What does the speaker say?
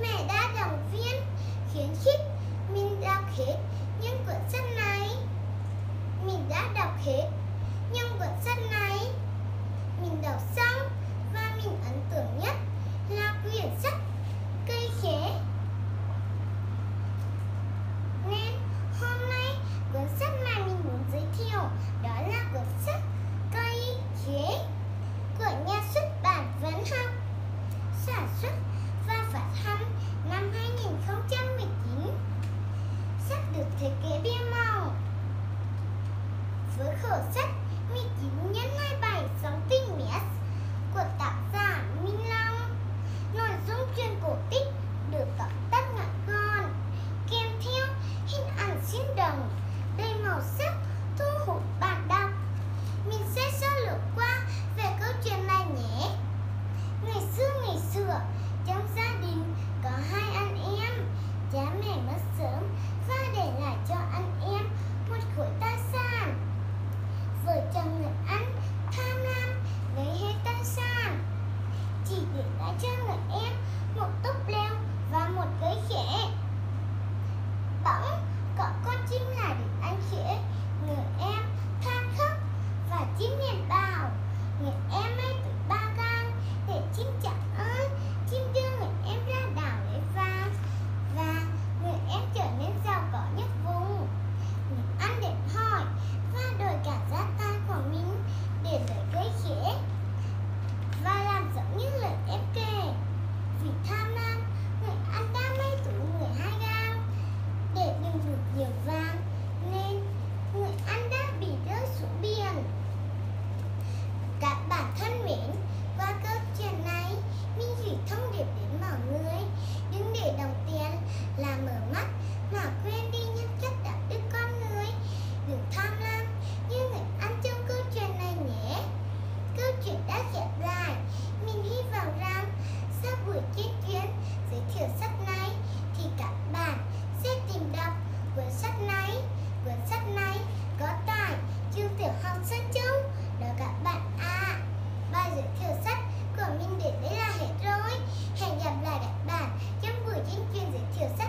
mẹ đã động viên, khuyến khích mình đọc hết những cuốn sách này. Mình đã đọc hết những cuốn sách này. Mình đọc xong và mình ấn tượng nhất là quyển sách Cây khế. Nên hôm nay cuốn sách mà mình muốn giới thiệu đó là cuốn sách Cây khế của nhà xuất bản Văn Học, sản xuất và phát hành năm 2019. Sách được thiết kế bìa màu với khổ sách 19 x 27 cm của tác giả Minh Long. Nội dung truyện cổ tích được tóm tắt ngắn gọn, kèm theo hình ảnh sinh động, đầy màu sắc, thu hút bạn đọc. Mình sẽ sơ lược qua về câu chuyện này nhé. Ngày xưa, trong gia đình có hai anh em. Cha mẹ mất sớm và để lại cho anh em một khối tài sản. Vợ chồng người anh tham lam lấy hết tài sản, chỉ để lại cho người em một túp lều và một cây khế. Bỗng có con chim lại đến anh khế. Người em than khóc và chim liền bảo: người em hãy tới Ba Gang để chim chẳng ơi. Chim đưa người em ra đảo lấy vàng và người em trở nên giàu có nhất vùng. Người anh đến hỏi và đòi cả gia tài của mình để lấy cây khế và làm giống như lời em kể. Vì tham lam, người anh đã mấy túi người Hai Gang để đừng được nhiều vàng, nên người anh đã bị rơi xuống biển. Các bạn thân mến, qua câu chuyện này mình gửi thông điệp đến mọi người: đừng để đồng tiền là mở mắt mà quên đi nhân cách đạo đức con người. Đừng tham lam như người anh trong câu chuyện này nhé. Câu chuyện đã khép lại. Mình hy vọng rằng sau buổi tuyên truyền giới thiệu sách này thì các bạn sẽ tìm đọc cuốn sách này. Cuốn sách này có tại trường tiểu học Sơn Châu đó các bạn ạ. Bài giới thiệu sách của mình đến đây là hết rồi. Hẹn gặp lại các bạn trong buổi tuyên truyền giới thiệu sách